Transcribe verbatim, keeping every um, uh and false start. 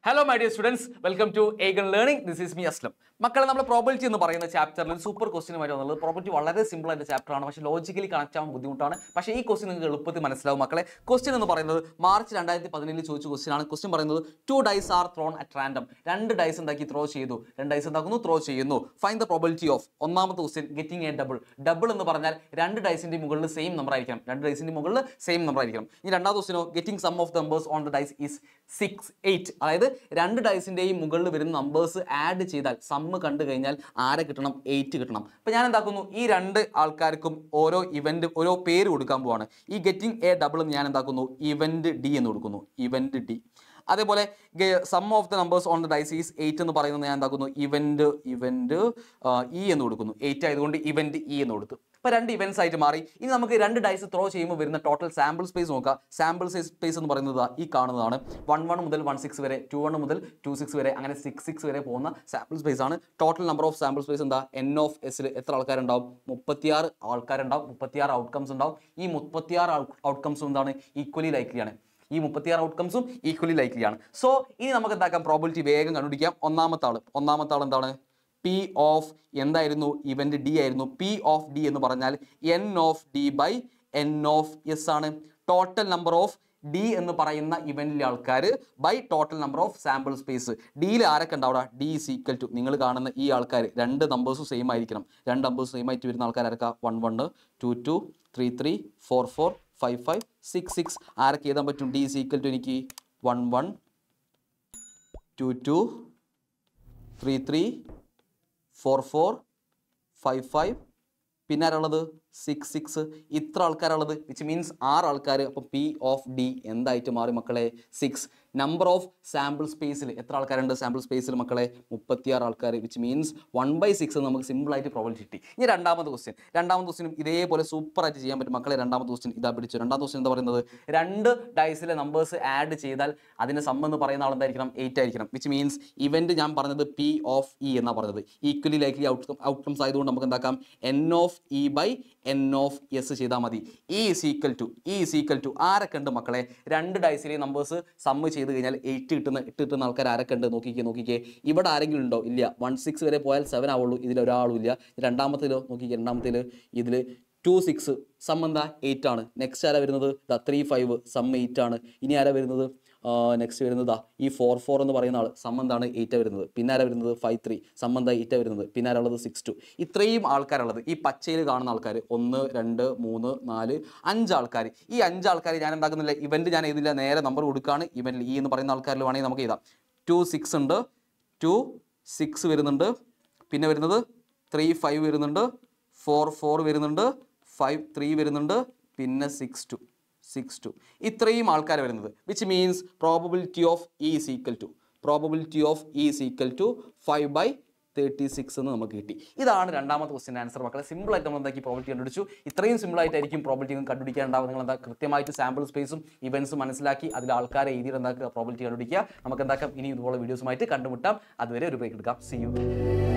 Hello my dear students, welcome to Aegon Learning. This is me Aslam. മക്കളെ നമ്മൾ probability എന്ന് പറയുന്ന ചാപ്റ്ററിൽ സൂപ്പർ ക്വസ്റ്റ്യൻ ആയിട്ട് വന്നുള്ളത് പ്രോബിലിറ്റി വളരെ സിമ്പിൾ ആയിട്ട് ചാപ്റ്റർ ആണ്, പക്ഷേ ലോജിക്കലി കണക്ട് ആവാൻ ബുദ്ധിമുട്ടാണ്. പക്ഷേ ഈ ക്വസ്റ്റ്യൻ നിങ്ങൾക്ക് എളുപ്പത്തിൽ മനസ്സിലാവും മക്കളെ. ക്വസ്റ്റ്യൻ എന്ന് പറയുന്നത് മാർച്ച് രണ്ടായിരത്തി പതിനേഴിൽ ചോദിച്ച ക്വസ്റ്റ്യൻ ആണ്. ക്വസ്റ്റ്യൻ പറയുന്നത് two dice are thrown at random. രണ്ട് ഡൈസ് എന്താക്കി ത്രോ ചെയ്തു, രണ്ട് ഡൈസ് എന്താക്കുന്നു ത്രോ ചെയ്യുന്നു. Find the probability of. ഒന്നാമത്തെ question getting a double. Double എന്ന് പറഞ്ഞാൽ രണ്ട് ഡൈസിന്റെ മുകളിൽ സെയിം നമ്പർ ആയിരിക്കണം, രണ്ട് ഡൈസിന്റെ മുകളിൽ സെയിം നമ്പർ ആയിരിക്കണം. ഇനി രണ്ടാമത്തെ ക്വസ്റ്റ്യനോ getting sum of the numbers on the dice is six eight. അതായത് രണ്ട് ഡൈസിന്റെയും മുകളിൽ വരുന്ന നമ്പേഴ്സ് ആഡ് ചെയ്താൽ സമ്മ് കണ്ടു കഴിഞ്ഞാൽ ആരെ കിട്ടണം, എയ്റ്റ് കിട്ടണം. അപ്പോൾ ഞാൻ എന്താക്കുന്നു, ഈ രണ്ട് ആൾക്കാർക്കും ഓരോ ഇവന്റ് ഓരോ പേര് കൊടുക്കാൻ പോവാണ്. ഈ ഗെറ്റിംഗ് എ ഡബിൾ ഞാൻ എന്താക്കുന്നു, ഇവന്റ് ഡി എന്ന് കൊടുക്കുന്നു, ഇവന്റ് ഡി. അതേപോലെ sum of the numbers on the dice is eight എന്ന് പറയുന്നത് ഞാൻ എന്താക്കുന്നു, ഇവന്റ് ഇവന്റ് ഇ എന്ന് കൊടുക്കുന്നു. എയ്റ്റ് ആയതുകൊണ്ട് ഇവന്റ് ഇ എന്ന് കൊടുത്തു. ഇപ്പോൾ രണ്ട് ഇവന്റ്സ് ആയിട്ട് മാറി. ഇനി നമുക്ക് രണ്ട് ഡൈസ് ത്രോ ചെയ്യുമ്പോൾ വരുന്ന ടോട്ടൽ സാമ്പിൾ സ്പേസ് നോക്കാം. സാമ്പിൾ സ്പേസ് എന്ന് പറയുന്നത് ഈ കാണുന്നതാണ്. വൺ വൺ മുതൽ വൺ സിക്സ് വരെ, ടു വൺ മുതൽ ടു സിക്സ് വരെ, അങ്ങനെ സിക്സ് സിക്സ് വരെ പോകുന്ന സാമ്പിൾ സ്പേസ് ആണ്. Total number of sample space എന്താ, എൻ ഓഫ് എസിൽ എത്ര ആൾക്കാരുണ്ടാവും, മുപ്പത്തിയാറ് ആൾക്കാരുണ്ടാവും, മുപ്പത്തിയാറ് ഔട്ട്കംസ് ഉണ്ടാവും. ഈ മുപ്പത്തിയാറ് ഔട്ട്കംസും എന്താണ്, ഈക്വലി ലൈക്ലിയാണ്. ഈ മുപ്പത്തിയാറ് ഔട്ട്കംസും ഈക്വലി ലൈക്ലിയാണ്. സോ ഇനി നമുക്ക് എന്താക്കാം, പ്രോബിലിറ്റി വേഗം കണ്ടുപിടിക്കാം. ഒന്നാമത്തെ ആൾ ഒന്നാമത്തെ ആൾ എന്താണ്, പി ഓഫ് എന്തായിരുന്നു, ഇവന്റ് ഡി ആയിരുന്നു. പി ഓഫ് ഡി എന്ന് പറഞ്ഞാൽ N of D by N of S ആണ്. ടോട്ടൽ നമ്പർ ഓഫ് ഡി എന്ന് പറയുന്ന ഇവന്റിലെ ആൾക്കാർ by total number of sample space. ഡിയിൽ ആരൊക്കെ ഉണ്ടാവുക, ഡി ഈസ് ഈക്വൽ ടു നിങ്ങൾ കാണുന്ന ഈ ആൾക്കാർ രണ്ട് നമ്പേഴ്സും സെയിം ആയിരിക്കണം. രണ്ട് നമ്പേഴ്സ് സെയിം ആയിട്ട് വരുന്ന ആൾക്കാർ ആരൊക്കെ, one one two two three three four four five five six six. ആരൊക്കെ എഴുതാൻ പറ്റും, ഡി ഈസ് ഈക്വൽ ടു എനിക്ക് one one two two three three four four five five പിന്നെ ആരുള്ളത്, സിക്സ് സിക്സ്. ഇത്ര ആൾക്കാരുള്ളത്, വിച്ച് മീൻസ് ആറ് ആൾക്കാർ. അപ്പം പി ഓഫ് ഡി എന്തായിട്ട് മാറി മക്കളെ, സിക്സ്. നമ്പർ ഓഫ് സാമ്പിൾ സ്പേസിൽ എത്ര ആൾക്കാരുണ്ട്, സാമ്പിൾ സ്പേസിൽ മക്കളെ മുപ്പത്തിയാറ് ആൾക്കാർ, which means one by six നമുക്ക് സിമ്പിളായിട്ട് പ്രോബിലിറ്റി കിട്ടി. ഇനി രണ്ടാമത്തെ ക്വസ്റ്റ്യൻ രണ്ടാമത്തെ ക്വസ്റ്റ്യനും ഇതേപോലെ സൂപ്പറായിട്ട് ചെയ്യാൻ പറ്റും മക്കളെ. രണ്ടാമത്തെ ക്വസ്റ്റ്യൻ ഇതാ പിടിച്ചു. രണ്ടാമത്തെ ക്വസ്റ്റ്യൻ എന്താ പറയുന്നത്, രണ്ട് ഡൈസിലെ നമ്പേഴ്സ് ആഡ് ചെയ്താൽ അതിന് സം എന്ന് പറയുന്ന ആൾ എന്തായിരിക്കണം, എയ്റ്റ് ആയിരിക്കണം. വിച്ച് മീൻസ് ഇവന്റ് ഞാൻ പറഞ്ഞത് പി ഓഫ് ഇ എന്നാണ് പറഞ്ഞത്. ഈക്വലി ലൈക്ലി ഔട്ട്കം ഔട്ട്കംസ് ആയതുകൊണ്ട് നമുക്ക് എന്താക്കാം, N of E by N of S ചെയ്താൽ മതി. E is equal to E is equal to ആരൊക്കെ ഉണ്ട് മക്കളെ, രണ്ട് ഡൈസിലെ നമ്പേഴ്സ് സമ്മ് ചെയ്ത് കഴിഞ്ഞാൽ എയ്റ്റ് കിട്ടുന്ന എട്ട് കിട്ടുന്ന ആൾക്കാർ ആരൊക്കെ ഉണ്ട് നോക്കിക്കേ നോക്കിക്കേ. ഇവിടെ ആരെങ്കിലും ഉണ്ടോ, ഇല്ല. വൺ സിക്സ് വരെ പോയാൽ സെവൻ ആവുള്ളൂ, ഇതിൽ ഒരാളും ഇല്ല. രണ്ടാമത്തേലോ നോക്കിക്കേ, രണ്ടാമത്തേൽ ഇതിൽ ടു സിക്സ് സം എന്താ എയ്റ്റ് ആണ്. നെക്സ്റ്റ് ആരാ വരുന്നത്, the three five sum eight ആണ്. ഇനി ആരാ വരുന്നത്, നെക്സ്റ്റ് വരുന്നത് ഈ ഫോർ ഫോർ എന്ന് പറയുന്ന ആൾ സം എന്താണ് എയ്റ്റാണ് വരുന്നത്. പിന്നെ ആരാ വരുന്നത്, ഫൈവ് ത്രീ സം എന്താ എയ്റ്റാണ് വരുന്നത്. പിന്നെ ആരുള്ളത്, സിക്സ് ടു. ഇത്രയും ആൾക്കാരുള്ളത് ഈ പച്ചയിൽ കാണുന്ന ആൾക്കാർ ഒന്ന് രണ്ട് മൂന്ന് നാല് അഞ്ച് ആൾക്കാർ. ഈ അഞ്ച് ആൾക്കാർ ഞാൻ ഉണ്ടാക്കുന്നില്ല, ഇവന്റ് ഞാൻ എഴുതില്ല, നേരെ നമ്പർ കൊടുക്കുകയാണ്. ഇവന്റിൽ ഈ എന്ന് പറയുന്ന ആൾക്കാരിൽ വേണമെങ്കിൽ നമുക്ക് എഴുതാം. ടു സിക്സ് ഉണ്ട്, ടു സിക്സ് വരുന്നുണ്ട്, പിന്നെ വരുന്നത് ത്രീ ഫൈവ് വരുന്നുണ്ട്, ഫോർ ഫോർ വരുന്നുണ്ട്, ഫൈവ് ത്രീ വരുന്നുണ്ട്, പിന്നെ സിക്സ് ടു സിക്സ് ടു. ഇത്രയും ആൾക്കാർ വരുന്നത്. Which means probability of E is equal to probability of E is equal to five by thirty six എന്ന് നമുക്ക് കിട്ടി. ഇതാണ് രണ്ടാമത്തെ ക്വസ്റ്റ്യൻ ആൻസർ മക്കളെ. സിമ്പിളായിട്ട് നമ്മൾ എന്താക്കി പ്രോബിലിറ്റി കണ്ടുപിടിച്ചു. ഇത്രയും സിമ്പിളായിട്ടായിരിക്കും പ്രോബിലിറ്റി കണ്ടുപിടിക്കാനുണ്ടാവും. നിങ്ങൾ എന്താ കൃത്യമായിട്ട് സാമ്പിൾ സ്പേസും ഇവന്റ്സും മനസ്സിലാക്കി അതിൽ ആൾക്കാരെ എഴുതിയിട്ട് എന്താക്കുക, പ്രോബിലിറ്റി കണ്ടുപിടിക്കുക. നമുക്ക് എന്താക്കാം, ഇനി ഇതുപോലെ വീഡിയോസുമായിട്ട് കണ്ടുമുട്ടാം. അതുവരെ ഒരു ബ്രേക്ക് എടുക്കാം. See U.